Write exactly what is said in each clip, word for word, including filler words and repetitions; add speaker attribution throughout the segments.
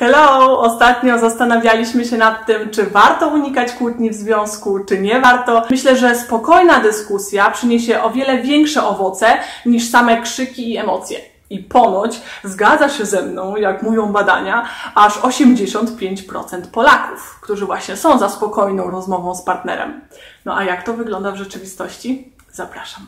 Speaker 1: Hello! Ostatnio zastanawialiśmy się nad tym, czy warto unikać kłótni w związku, czy nie warto. Myślę, że spokojna dyskusja przyniesie o wiele większe owoce niż same krzyki i emocje. I ponoć zgadza się ze mną, jak mówią badania, aż osiemdziesiąt pięć procent Polaków, którzy właśnie są za spokojną rozmową z partnerem. No a jak to wygląda w rzeczywistości? Zapraszam.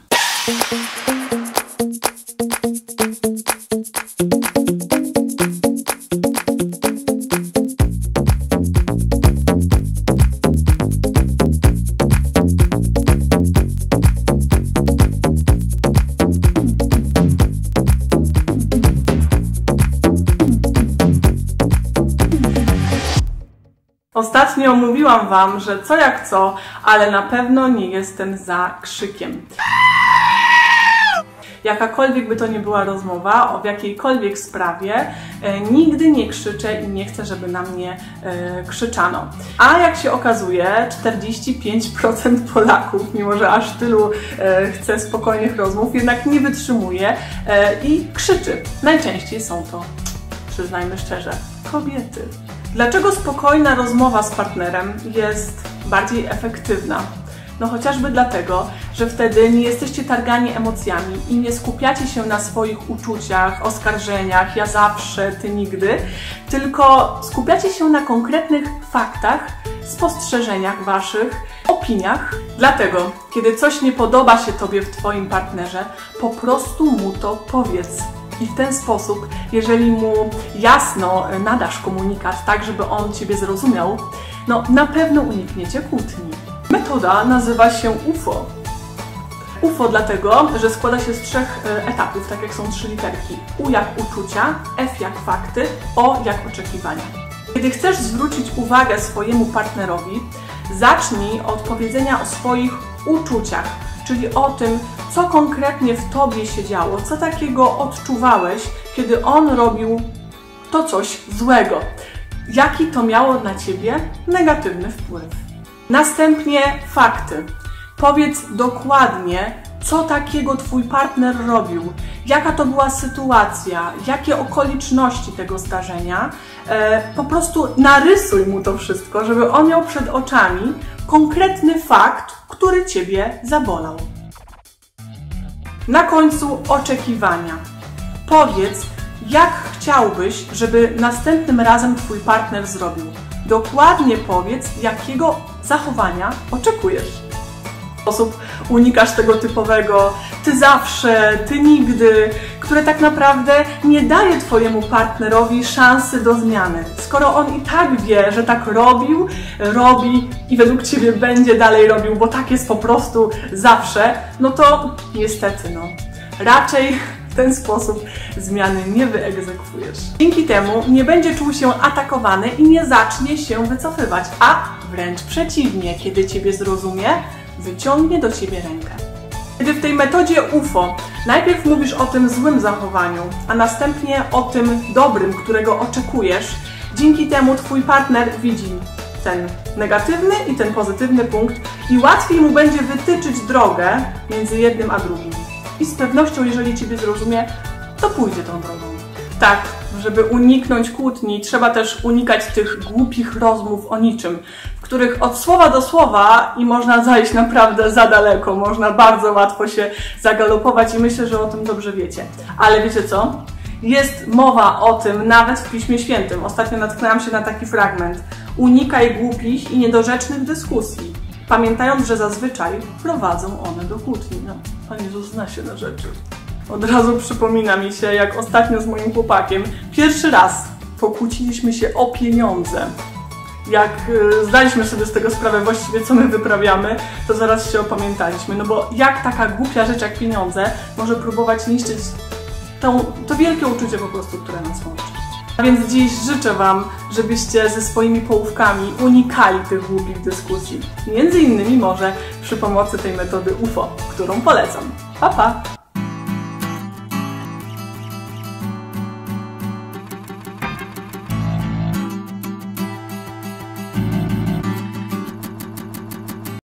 Speaker 1: Ostatnio mówiłam Wam, że co jak co, ale na pewno nie jestem za krzykiem. Jakakolwiek by to nie była rozmowa, o w jakiejkolwiek sprawie, e, nigdy nie krzyczę i nie chcę, żeby na mnie e, krzyczano. A jak się okazuje, czterdzieści pięć procent Polaków, mimo że aż tylu e, chce spokojnych rozmów, jednak nie wytrzymuje e, i krzyczy. Najczęściej są to, przyznajmy szczerze, kobiety. Dlaczego spokojna rozmowa z partnerem jest bardziej efektywna? No chociażby dlatego, że wtedy nie jesteście targani emocjami i nie skupiacie się na swoich uczuciach, oskarżeniach, ja zawsze, ty nigdy, tylko skupiacie się na konkretnych faktach, spostrzeżeniach waszych, opiniach. Dlatego, kiedy coś nie podoba się tobie w twoim partnerze, po prostu mu to powiedz. I w ten sposób, jeżeli mu jasno nadasz komunikat, tak żeby on ciebie zrozumiał, no na pewno unikniecie kłótni. Metoda nazywa się U F O. U F O dlatego, że składa się z trzech etapów, tak jak są trzy literki. U jak uczucia, F jak fakty, O jak oczekiwania. Kiedy chcesz zwrócić uwagę swojemu partnerowi, zacznij od powiedzenia o swoich uczuciach, czyli o tym, co konkretnie w tobie się działo, co takiego odczuwałeś, kiedy on robił to coś złego. Jaki to miało na ciebie negatywny wpływ. Następnie fakty. Powiedz dokładnie, co takiego twój partner robił, jaka to była sytuacja, jakie okoliczności tego zdarzenia. E, po prostu narysuj mu to wszystko, żeby on miał przed oczami konkretny fakt, który ciebie zabolał. Na końcu oczekiwania. Powiedz, jak chciałbyś, żeby następnym razem twój partner zrobił. Dokładnie powiedz, jakiego zachowania oczekujesz. W sposób unikasz tego typowego ty zawsze, ty nigdy, które tak naprawdę nie daje twojemu partnerowi szansy do zmiany. Skoro on i tak wie, że tak robił, robi i według ciebie będzie dalej robił, bo tak jest po prostu zawsze, no to niestety no, raczej w ten sposób zmiany nie wyegzekwujesz. Dzięki temu nie będzie czuł się atakowany i nie zacznie się wycofywać, a wręcz przeciwnie, kiedy ciebie zrozumie, wyciągnie do ciebie rękę. Kiedy w tej metodzie U F O najpierw mówisz o tym złym zachowaniu, a następnie o tym dobrym, którego oczekujesz, dzięki temu twój partner widzi ten negatywny i ten pozytywny punkt i łatwiej mu będzie wytyczyć drogę między jednym a drugim. I z pewnością, jeżeli ciebie zrozumie, to pójdzie tą drogą. Tak, żeby uniknąć kłótni, trzeba też unikać tych głupich rozmów o niczym, w których od słowa do słowa i można zajść naprawdę za daleko, można bardzo łatwo się zagalopować i myślę, że o tym dobrze wiecie. Ale wiecie co? Jest mowa o tym nawet w Piśmie Świętym. Ostatnio natknęłam się na taki fragment. Unikaj głupich i niedorzecznych dyskusji, pamiętając, że zazwyczaj prowadzą one do kłótni. No, Pan Jezus zna się na rzeczy. Od razu przypomina mi się, jak ostatnio z moim chłopakiem pierwszy raz pokłóciliśmy się o pieniądze. Jak y, zdaliśmy sobie z tego sprawę właściwie, co my wyprawiamy, to zaraz się opamiętaliśmy. No bo jak taka głupia rzecz jak pieniądze może próbować niszczyć tą, to wielkie uczucie po prostu, które nas łączy. A więc dziś życzę Wam, żebyście ze swoimi połówkami unikali tych głupich dyskusji. Między innymi może przy pomocy tej metody U F O, którą polecam. Pa, pa!